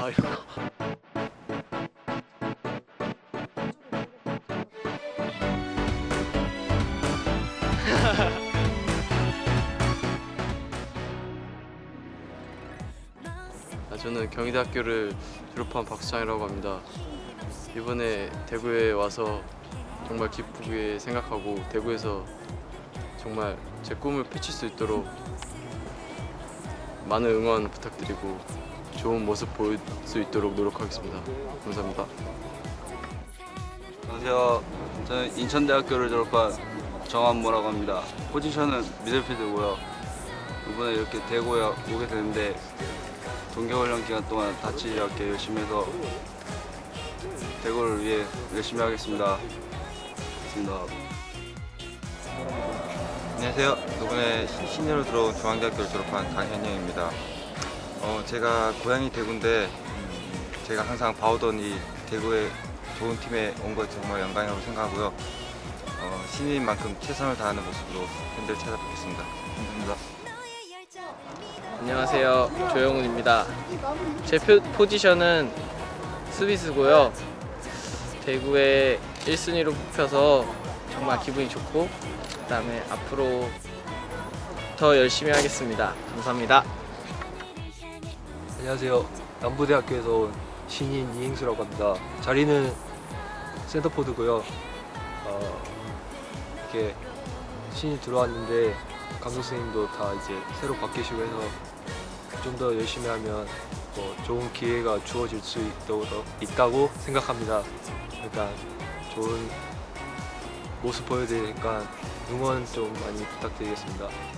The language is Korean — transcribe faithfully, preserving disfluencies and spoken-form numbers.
아 이런 거. 아, 저는 경희대학교를 졸업한 박수창이라고 합니다. 이번에 대구에 와서 정말 기쁘게 생각하고 대구에서 정말 제 꿈을 펼칠 수 있도록 많은 응원 부탁드리고 좋은 모습 보일 수 있도록 노력하겠습니다. 감사합니다. 안녕하세요. 저는 인천대학교를 졸업한 정한모라고 합니다. 포지션은 미들필드고요. 이번에 이렇게 대구에 오게 되는데 동계훈련 기간 동안 다치지 않게 열심히 해서 대구를 위해 열심히 하겠습니다. 고맙습니다. 안녕하세요. 이번에 신인으로 들어온 중앙대학교를 졸업한 강현영입니다. 어, 제가 고향이 대구인데 음, 제가 항상 봐오던 이 대구의 좋은 팀에 온 것이 정말 영광이라고 생각하고요. 어, 신인인 만큼 최선을 다하는 모습으로 팬들 찾아뵙겠습니다. 감사합니다. 안녕하세요. 조영훈입니다. 제 표, 포지션은 수비수고요. 대구에 일 순위로 뽑혀서 정말 기분이 좋고 그 다음에 앞으로 더 열심히 하겠습니다. 감사합니다. 안녕하세요. 남부대학교에서 온 신인 이행수라고 합니다. 자리는 센터포드고요. 어, 이렇게 신인 들어왔는데 감독 선생님도 다 이제 새로 바뀌시고 해서 좀 더 열심히 하면 뭐 좋은 기회가 주어질 수 있도록, 있다고 생각합니다. 그러니까 좋은 모습 보여드리니까 응원 좀 많이 부탁드리겠습니다.